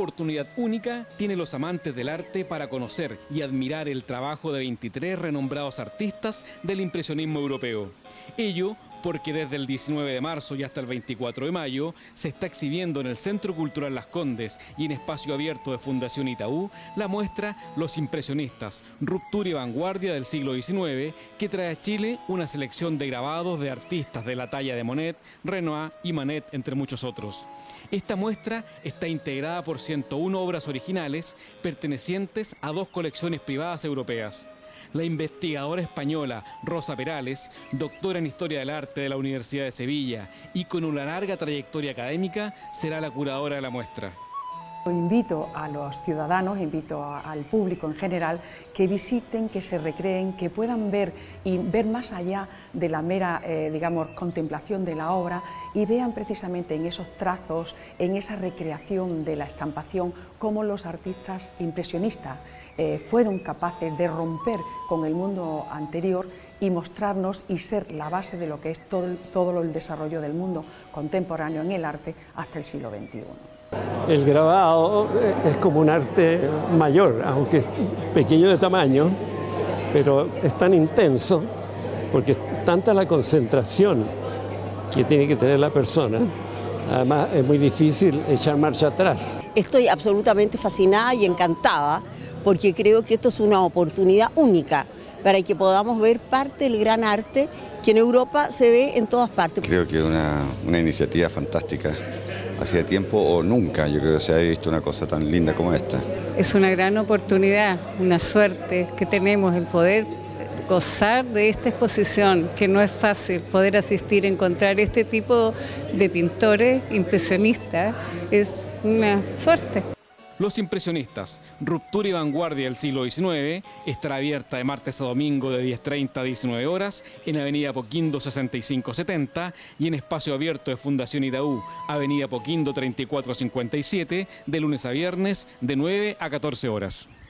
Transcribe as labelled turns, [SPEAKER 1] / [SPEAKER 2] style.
[SPEAKER 1] oportunidad única tienen los amantes del arte para conocer y admirar el trabajo de 23 renombrados artistas del impresionismo europeo. Ello porque desde el 19 de marzo y hasta el 24 de mayo se está exhibiendo en el Centro Cultural Las Condes y en espacio abierto de Fundación Itaú la muestra Los Impresionistas, ruptura y vanguardia del siglo XIX, que trae a Chile una selección de grabados de artistas de la talla de Monet, Renoir y Manet, entre muchos otros. Esta muestra está integrada por 101 obras originales pertenecientes a 2 colecciones privadas europeas. La investigadora española Rosa Perales, doctora en Historia del Arte de la Universidad de Sevilla y con una larga trayectoria académica, será la curadora de la muestra.
[SPEAKER 2] Invito a los ciudadanos, invito al público en general, que visiten, que se recreen, que puedan ver y ver más allá de la mera, contemplación de la obra y vean precisamente en esos trazos, en esa recreación de la estampación, cómo los artistas impresionistas fueron capaces de romper con el mundo anterior y mostrarnos y ser la base de lo que es todo el desarrollo del mundo contemporáneo en el arte hasta el siglo XXI.
[SPEAKER 3] El grabado es como un arte mayor, aunque es pequeño de tamaño, pero es tan intenso porque es tanta la concentración que tiene que tener la persona. Además es muy difícil echar marcha atrás.
[SPEAKER 4] Estoy absolutamente fascinada y encantada porque creo que esto es una oportunidad única para que podamos ver parte del gran arte que en Europa se ve en todas partes.
[SPEAKER 5] Creo que es una iniciativa fantástica. Hacía tiempo o nunca, yo creo que se ha visto una cosa tan linda como esta.
[SPEAKER 6] Es una gran oportunidad, una suerte que tenemos el poder gozar de esta exposición, que no es fácil poder asistir, encontrar este tipo de pintores impresionistas, es una suerte.
[SPEAKER 1] Los Impresionistas, ruptura y vanguardia del siglo XIX, estará abierta de martes a domingo de 10:30 a 19 horas en Avenida Apoquindo 6570 y en espacio abierto de Fundación Itaú, Avenida Apoquindo 3457, de lunes a viernes de 9 a 14 horas.